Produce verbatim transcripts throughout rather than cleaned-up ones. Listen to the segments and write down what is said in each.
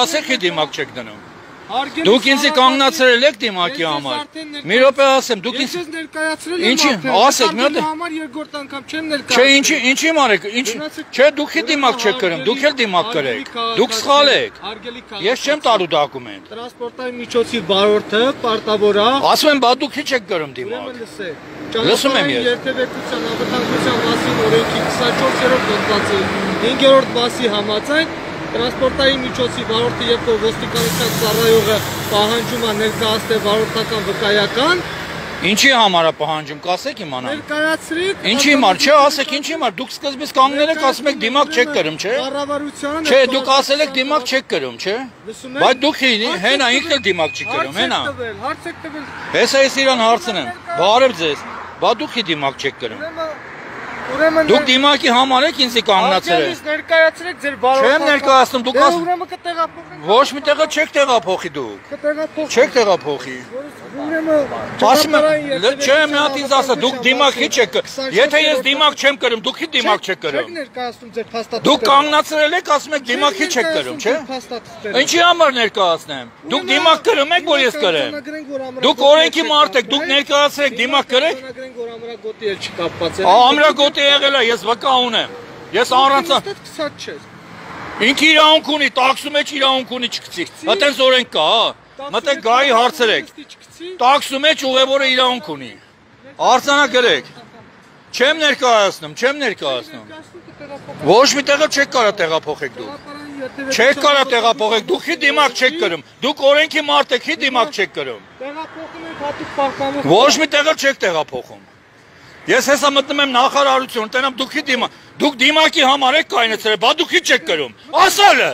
ասեք ի դիմակ չեք դնում։ Դուք ինձ կանգնացրել եք դիմակի համար։ Մի րոպե ասեմ, դուք ինձ ներկայացրել եք։ Ինչի, ասեք, մի հատ համար երկրորդ անգամ չեմ ներկայացրել։ Չէ, ինչի, ինչի մարեք, ինչ, չէ, դուք ի դիմակ չեք կրում, դուք էլ դիմակ կրեք։ Դուք սխալ եք։ Ես չեմ տալու դոկումենտ։ Տրանսպորտային միջոցի վարորդը պարտավոր է։ Ասում եմ, բա դուք ի՞նչ եք կրում դիմակ։ Լսում եմ ես։ Երթևեկության անվտանգության մասին օրենքի քսանչորսերորդ հոդվածի հինգերորդ մասի համաձայն տրանսպորտային միջոցի վարորդը երբ որ ոստիկանության ծառայողը պահանջում է ներկայացնել վարորդական վկայական, ինչի համար է պահանջում, կասեք իմանամ։ Ներկայացրեք։ Ինչի համար, չէ, ասեք, ինչի համար, դուք սկզբից կանգնել եք, ասում եք դիմակ չեք կրում, չէ։ Կառավարությանը։ Չէ, դուք ասել եք դիմակ չեք կրում, չէ։ Բայց դուք հենա ինքն էլ դիմակ չի կրում, հենա։ Հարց եք տվել։ Հեսա ես իրան հարցնեմ։ Բարև ձեզ։ Բա դուք ի դիմակ չեք կրում։ Դուք դիմակի համար եք ինձ կանգնացրել։ Ահա ներկայացրեք ձեր վարորդական։ Չեմ ներկայացնում, դուք ասում։ Ուրեմն կտեղափոխեք։ Ոչ մի տեղը չեք տեղափոխի դուք։ Կտեղափոխեք։ Չեք տեղափոխի։ Ուրեմն ասում եմ, չէ, մի հատ ինձ ասա, դուք դիմակի չեք։ Եթե ես դիմակ չեմ կրում, դուք ի դիմակ չեք կրում։ Չեք ներկայացնում ձեր փաստաթղթերը։ Դուք կանգնացրել եք, ասում եք դիմակի չեք կրում, չէ։ Ինչի համար ներկայացնեմ։ Դուք դիմակ կրում եք, որ ես կրեմ։ Դուք օրենքի մարդ եք, դուք ներկայացրեք դիմակ կրեք։ Ամրագոտի էլ չկապված է։ Ամրագոտի եղել է, ես վկա ունեմ։ Ես առանց քսած չես։ Ինքը իրավունք ունի, տաքսու մեջ իրավունք ունի չգցի։ Այդտենց օրենք կա, հա։ Մտեք գայի հարցրեք։ Տաքսու մեջ ուղևորը իրավունք ունի։ Արձանագրեք։ Չեմ ներկայացնում, չեմ ներկայացնում։ Ոչ մի տեղը չեք կարա տեղափոխեք դուք։ Չեք կարա տեղափոխեք, դուք ի դիմակ չեք կրում։ Դուք օրենքի մարդ եք, ի դիմակ չեք կրում։ Տեղափոխում եք հատուկ պարտավոր։ Ոչ մի տեղը չեք տեղափոխում։ Ես հեսա մտնում եմ նախարարություն, տենամ դուք ի դիմակ, դուք դիմակի համար եք կայնացրել, բա դուք ի չեք կրում։ Ասալը։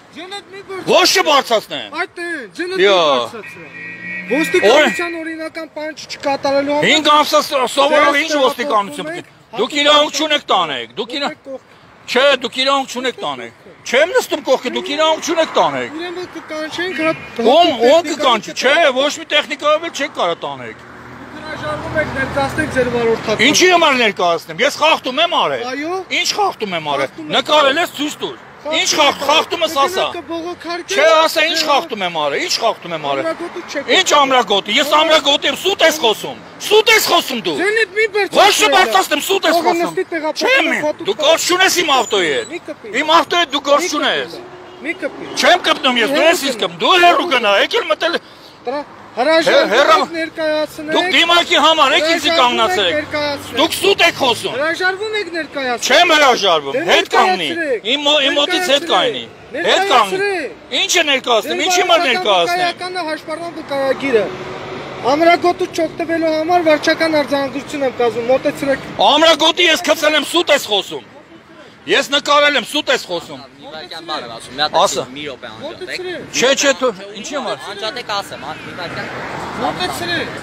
Ոչ չբարձրացնեմ։ Այդ է, ջնդ մի բարձրացրել։ Ոստիկանության օրինական պանչ չկատարելու համար։ հինգ ամսը սովորող ինչ ոստիկանություն։ Դուք իրավունք չունեք տանեք, դուք իրավունք Չէ, դուք իրավունք չունեք տանեք։ Չեմ նստում կողքը, դուք իրավունք չունեք տանեք։ Ուրեմն կկանչենք հրապ։ Ում ում կկանչի, չէ, ոչ մի տեխնիկայով էլ չեք կարա տանեք։ Հրաժարվում եք ներկայացնեք ձեր վարորդական։ Ինչի համար ներկայացնեմ։ Ես խախտում եմ արել։ Այո։ Ինչ խախտում եմ արել։ Նկարել ես ցույց տուր։ Ինչ խախտում ես ասա։ Չէ, ասա ինչ խախտում եմ արել, ինչ խախտում եմ արել։ Ինչ ամրագոտի, ես ամրագոտի եմ, սուտ ես խոսում։ Սուտ ես խոսում դու։ Ոչ չբարձրացնեմ, սուտ ես խոսում։ Չեմ, դու գործ չունես իմ ավտոյի հետ։ Իմ ավտոյի հետ դու գործ չունես։ Չեմ կպնում ես, դու ես ինձ կպնում, դու հեռու գնա, եկել մտել։ Հրաժարվում ներկայացնեք։ Դուք դիմակի համար եք ինձ կանգնացրեք։ Դուք սուտ եք խոսում։ Հրաժարվում եք ներկայացնել։ Չեմ հրաժարվում, հետ կանգնի։ Իմ իմ մոտից հետ կայնի։ Հետ կանգնի։ Ինչ է ներկայացնում, ինչի համար ներկայացնեմ։ Վկայականը հաշվառման վկայագիրը։ Ամրագոտու չօգտվելու համար վարչական արձանագրություն եմ կազմում, մոտեցրեք։ Ամրագոտի ես գցել եմ, սուտ ես խոսում։ Ես նկարել եմ, սուտ ես խոսում։ Միվարկյան բառ եմ ասում, մի հատ մի րոպե անջատեք։ Չէ, չէ, դու ինչի համար։ Անջատեք ասեմ, հա, միվարկյան։ Մոտեցրեք։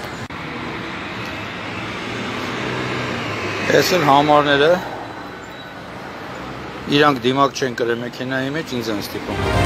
Էս են համարները։ Իրանք դիմակ չեն կրել մեքենայի մեջ, ինձ են ստիպում։